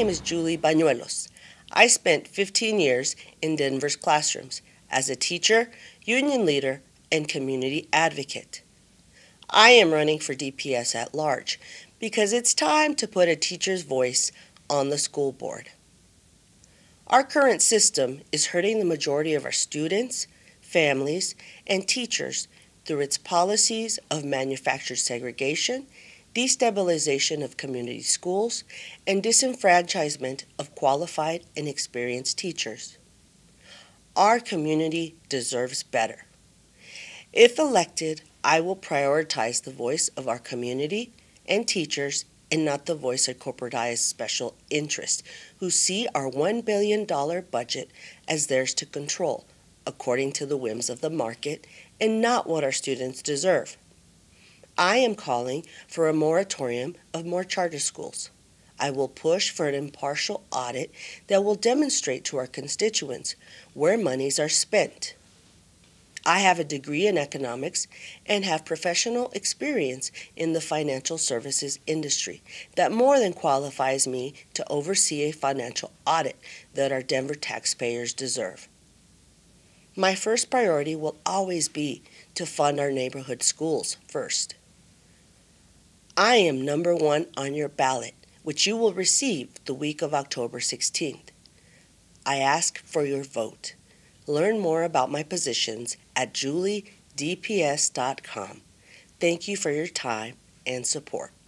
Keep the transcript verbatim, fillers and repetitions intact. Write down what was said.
name is Julie Banuelos. I spent fifteen years in Denver's classrooms as a teacher, union leader, and community advocate. I am running for D P S at large because it's time to put a teacher's voice on the school board. Our current system is hurting the majority of our students, families, and teachers through its policies of manufactured segregation, destabilization of community schools, and disenfranchisement of qualified and experienced teachers. Our community deserves better. If elected, I will prioritize the voice of our community and teachers and not the voice of corporatized special interests who see our one billion dollars budget as theirs to control, according to the whims of the market and not what our students deserve. I am calling for a moratorium of more charter schools. I will push for an impartial audit that will demonstrate to our constituents where monies are spent. I have a degree in economics and have professional experience in the financial services industry that more than qualifies me to oversee a financial audit that our Denver taxpayers deserve. My first priority will always be to fund our neighborhood schools first. I am number one on your ballot, which you will receive the week of October sixteenth. I ask for your vote. Learn more about my positions at julie d p s dot com. Thank you for your time and support.